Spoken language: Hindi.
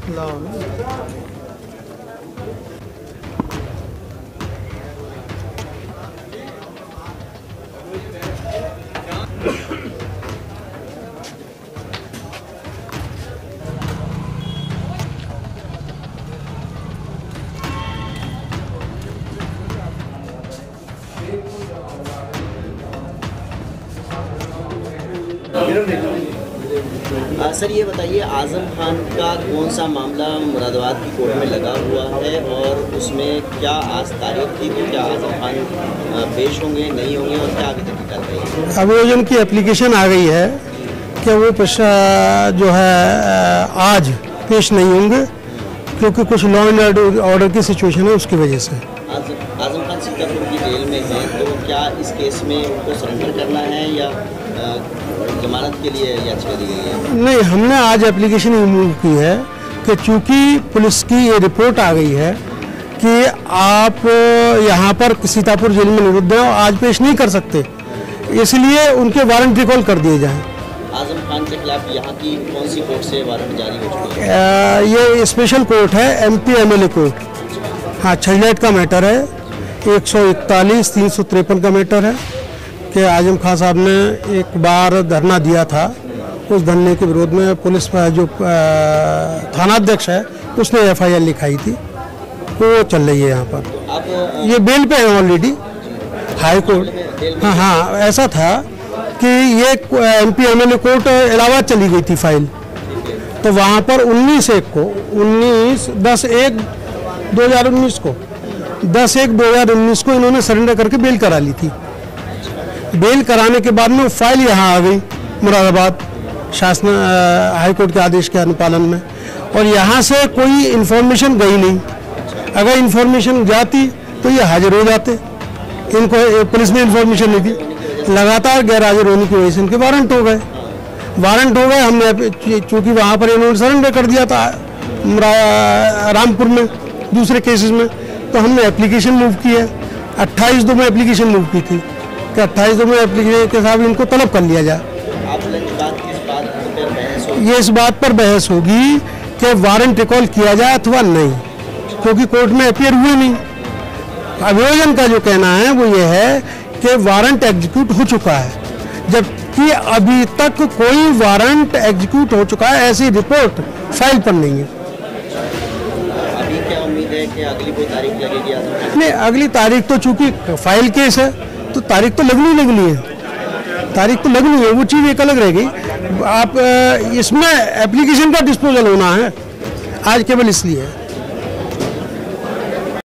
सर ये बताइए, आज़म खान का कौन सा मामला मुरादाबाद की कोर्ट में लगा हुआ है और उसमें क्या आज तारीख थी, तो क्या आज़म खान पेश होंगे नहीं होंगे और क्या अभी तक की कार्रवाई है? अभियोजन की एप्लीकेशन आ गई है कि वो जो है आज पेश नहीं होंगे क्योंकि कुछ लॉ एंड ऑर्डर की सिचुएशन है, उसकी वजह से। आज़म खान सीतापुर की जेल में हैं, तो क्या इस केस में उनको सरेंडर करना है या जमानत के लिए याचिका दी गई है? नहीं, हमने आज एप्लीकेशन मूव की है कि चूंकि पुलिस की ये रिपोर्ट आ गई है कि आप यहाँ पर सीतापुर जेल में निरुद्ध हैं और आज पेश नहीं कर सकते, इसलिए उनके वारंट रिकॉल कर दिए जाएं। आज़म खान के खिलाफ यहाँ की कौन सी कोर्ट से वारंट जारी हो चुका है? ये स्पेशल कोर्ट है, MP MLA कोर्ट। हाँ, छजलाइट का मैटर है, 141 353 का मैटर है कि आज़म खान साहब ने एक बार धरना दिया था, उस धरने के विरोध में पुलिस जो थानाध्यक्ष है उसने FIR लिखाई थी, वो चल रही है यहाँ पर। ये बेल पे है ऑलरेडी हाई कोर्ट। हाँ, ऐसा था कि ये MP MLA कोर्ट इलाहाबाद चली गई थी फाइल, तो वहाँ पर 10/1/2019 को इन्होंने सरेंडर करके बेल करा ली थी। बेल कराने के बाद में वो फाइल यहाँ आ गई मुरादाबाद शासन हाईकोर्ट के आदेश के अनुपालन में, और यहाँ से कोई इन्फॉर्मेशन गई नहीं। अगर इन्फॉर्मेशन जाती तो ये हाजिर हो जाते, इनको पुलिस ने इन्फॉर्मेशन नहीं दी, लगातार गैर हाजिर होने की वजह से इनके वारंट हो गए। हमने चूँकि वहाँ पर इन्होंने सरेंडर कर दिया था रामपुर में दूसरे केसेस में, तो हमने एप्लीकेशन मूव की है। 28/2 में एप्लीकेशन मूव की थी कि 28/2 में एप्लीकेशन के साथ इनको तलब कर लिया जाए। ये इस बात पर बहस होगी कि वारंट रिकॉल किया जाए अथवा नहीं, क्योंकि कोर्ट में अपीयर हुए नहीं। अभियोजन का जो कहना है वो ये है कि वारंट एग्जीक्यूट हो चुका है, जबकि अभी तक कोई वारंट एग्जीक्यूट हो चुका है ऐसी रिपोर्ट फाइल पर नहीं है। अभी क्या उम्मीद है कि अगली कोई तारीख लगेगी? नहीं, अगली तारीख तो चूंकि फाइल केस है तो तारीख तो लगनी है, वो चीज़ एक अलग रहेगी। आप इसमें एप्लीकेशन का डिस्पोजल होना है आज केवल इसलिए।